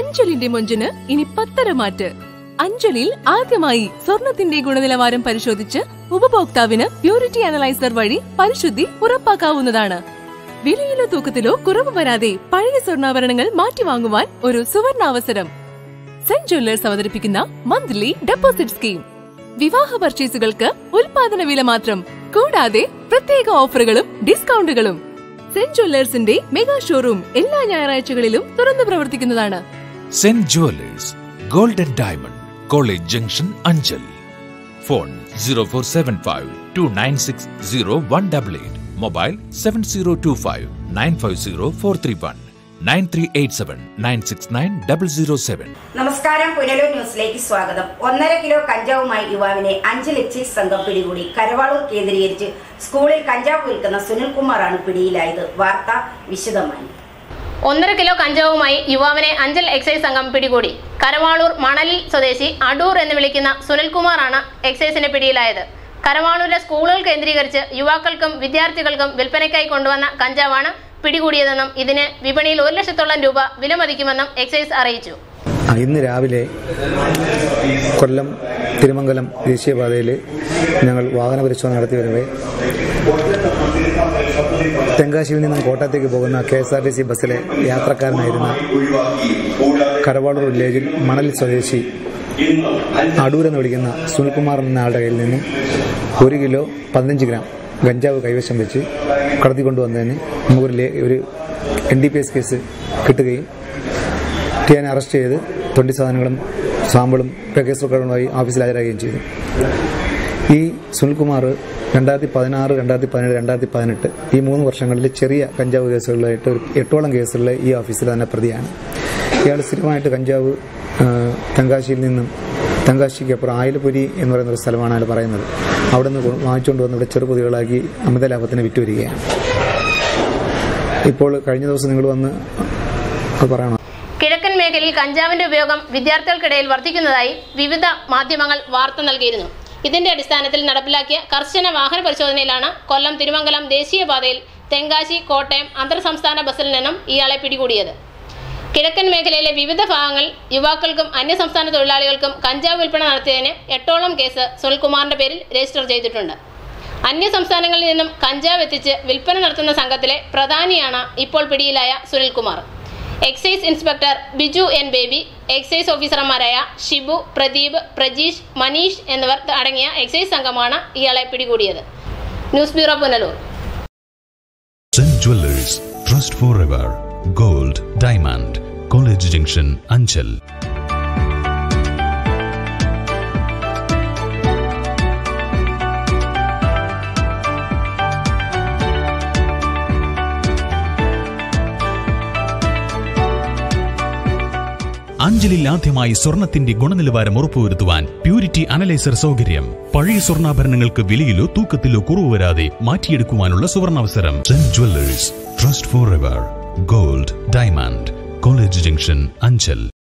അഞ്ജലിന്റെ മൊഞ്ചിന് ഇനി 10 മാറ്റ്. അഞ്ജലിൽ ആദ്യമായി സ്വർണത്തിന്റെ ഗുണനിലവാരം പരിശോധിച്ച് ഉപഭോക്താവിന് പ്യൂരിറ്റി അനലൈസർ വഴി പരിശുദ്ധി ഉറപ്പാക്കാവുന്നതാണ്. വിലയിലോ തൂക്കത്തിലോ കുറവ് വരാതെ പഴയ സ്വർണ്ണാഭരണങ്ങൾ മാറ്റിവാങ്ങുവാൻ ഒരു സുവർണാവസരം. സെന്റ് ജ്വല്ലേഴ്സ് അവതരിപ്പിക്കുന്ന മന്ത്ലി ഡെപ്പോസിറ്റ് സ്കീം. വിവാഹ പർച്ചേസുകൾക്ക് ഉൽപാദന വില മാത്രം, കൂടാതെ പ്രത്യേക ഓഫറുകളും ഡിസ്കൗണ്ടുകളും. സെന്റ് ജ്വല്ലേഴ്സിന്റെ മെഗാ ഷോറൂം എല്ലാ ഞായറാഴ്ചകളിലും തുറന്നു പ്രവർത്തിക്കുന്നതാണ്. Saint Jewellers, golden diamond, college junction, Anchal. Phone 0475 296 0188. Mobile 7025 950 431 9387 969 007. നമസ്കാരം, പുനലൂർ ന്യൂസിലേക്ക് സ്വാഗതം. 1.5 കിലോ കഞ്ചാവുമായി യുവാവിനെ അഞ്ചൽ എക്സൈസ് സംഘം പിടികൂടി. കരവാളൂർ കേന്ദ്രീകരിച്ച് സ്കൂളിൽ കഞ്ചാവ് വിൽക്കുന്ന സുനിൽകുമാറാണ് പിടിയിലായത്. വാർത്ത വിശദമായി. 1.5 കിലോ കഞ്ചാവുമായി യുവാവിനെ അഞ്ചൽ എക്സൈസ് സംഘം പിടികൂടി. കരവാളൂർ മണലിൽ സ്വദേശി അടൂർ എന്ന് വിളിക്കുന്ന സുനിൽകുമാറാണ് എക്സൈസിന്റെ പിടിയിലായത്. കരവാളൂരിലെ സ്കൂളുകൾ കേന്ദ്രീകരിച്ച് യുവാക്കൾക്കും വിദ്യാർത്ഥികൾക്കും വിൽപ്പനയ്ക്കായി കൊണ്ടുവന്ന കഞ്ചാവാണ് പിടികൂടിയതെന്നും ഇതിന് വിപണിയിൽ 1 ലക്ഷത്തോളം രൂപ വിലമതിക്കുമെന്നും എക്സൈസ് അറിയിച്ചു. ഇന്ന് രാവിലെ കൊല്ലം തിരുമംഗലം ദേശീയപാതയിൽ ഞങ്ങൾ വാഹന പരിശോധന നടത്തി വരുമ്പോൾ തെങ്കാശിയിൽ നിന്നും കോട്ടയത്തേക്ക് പോകുന്ന KSRTC ബസ്സിലെ യാത്രക്കാരനായിരുന്ന കരവാളൂർ വില്ലേജിൽ മണൽ സ്വദേശി അടൂർ എന്ന് വിളിക്കുന്ന സുനിൽകുമാർ എന്ന ആളുടെ കയ്യിൽ നിന്നും 1 കിലോ 15 ഗ്രാം ഗഞ്ചാവ് കൈവശം വെച്ച് കടത്തിക്കൊണ്ടുവന്നതിന് നമുക്കൊരു NDPS കേസ് കിട്ടുകയും ടിയാനെ അറസ്റ്റ് ചെയ്ത് 20 സാധനങ്ങളും സാമ്പിളും കേസ് റെക്കോർഡുമായി ഓഫീസിൽ ഹാജരാകുകയും ചെയ്തു. ഈ സുനിൽകുമാർ 2016, 2017, 2018 ഈ 3 വർഷങ്ങളിൽ ചെറിയ കഞ്ചാവ് കേസുകളിലായിട്ട് 8ഓളം കേസുകളിൽ ഈ ഓഫീസിൽ തന്നെ പ്രതിയാണ്. ഇയാൾ സ്ഥിരമായിട്ട് കഞ്ചാവ് തെങ്കാശിയിൽ നിന്നും, തെങ്കാശിക്കപ്പുറം ആയിലപുരി എന്ന് പറയുന്ന ഒരു സ്ഥലമാണ് അയാൾ പറയുന്നത്, അവിടെ നിന്ന് വാങ്ങിച്ചുകൊണ്ട് വന്ന് ഇവിടെ ചെറുപൊതികളാക്കി അമിത ലാഭത്തിന് വിറ്റുവരികയാണ്. ഇപ്പോൾ കഴിഞ്ഞ ദിവസം നിങ്ങൾ വന്ന് പറയണം. കിഴക്കൻ മേഖലയിൽ കഞ്ചാവിന്റെ ഉപയോഗം വിദ്യാർത്ഥികൾക്കിടയിൽ വർദ്ധിക്കുന്നതായി വിവിധ മാധ്യമങ്ങൾ വാർത്ത നൽകിയിരുന്നു. ഇതിന്റെ അടിസ്ഥാനത്തിൽ നടപ്പിലാക്കിയ കർശന വാഹന പരിശോധനയിലാണ് കൊല്ലം തിരുമംഗലം ദേശീയപാതയിൽ തെങ്കാശി കോട്ടയം അന്തർ സംസ്ഥാന ബസ്സിൽ നിന്നും ഇയാളെ പിടികൂടിയത്. കിഴക്കൻ മേഖലയിലെ വിവിധ ഭാഗങ്ങളിൽ യുവാക്കൾക്കും അന്യസംസ്ഥാന തൊഴിലാളികൾക്കും കഞ്ചാവ് വിൽപ്പന നടത്തിയതിന് 8ഓളം കേസ് സുനിൽകുമാറിന്റെ പേരിൽ രജിസ്റ്റർ ചെയ്തിട്ടുണ്ട്. അന്യസംസ്ഥാനങ്ങളിൽ നിന്നും കഞ്ചാവ് എത്തിച്ച് വിൽപ്പന നടത്തുന്ന സംഘത്തിലെ പ്രധാനിയാണ് ഇപ്പോൾ പിടിയിലായ Sunilkumar. Excise inspector Biju N. Baby, excise ഓഫീസർമാരായ ഷിബു, പ്രദീപ്, പ്രജീഷ്, മനീഷ് എന്നിവർ അടങ്ങിയ എക്സൈസ് സംഘമാണ് ഇയാളെ പിടികൂടിയത്. News bureau, Punalur. Saint Jewellers, trust for ever, gold, diamond, college junction, Anchal. അഞ്ചലിൽ ആദ്യമായി സ്വർണത്തിന്റെ ഗുണനിലവാരം ഉറപ്പുവരുത്തുവാൻ പ്യൂരിറ്റി അനലൈസർ സൗകര്യം. പഴയ സ്വർണ്ണാഭരണങ്ങൾക്ക് വിലയിലോ തൂക്കത്തിലോ കുറവ് വരാതെ മാറ്റിയെടുക്കുവാനുള്ള സുവർണാവസരം. Saint Jewellers, trust for ever, gold, diamond, college junction, Anchal.